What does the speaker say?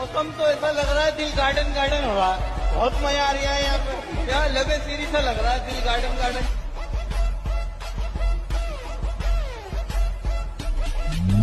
मौसम तो ऐसा लग रहा है दिल गार्डन गार्डन हो रहा है। बहुत मजा आ रहा है यहाँ पे, यहाँ लबे सीरी सा लग रहा है, दिल गार्डन गार्डन।